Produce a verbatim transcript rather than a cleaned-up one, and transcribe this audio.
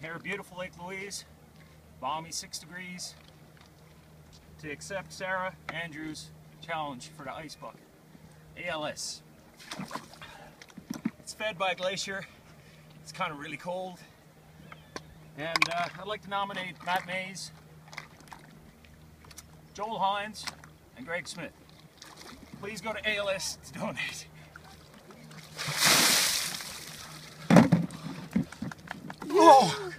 Here at beautiful Lake Louise, balmy six degrees, to accept Sarah Andrews' challenge for the ice bucket. A L S. It's fed by a glacier. It's kind of really cold. And uh, I'd like to nominate Matt Mays, Joel Hines, and Greg Smith. Please go to A L S to donate. Whoa!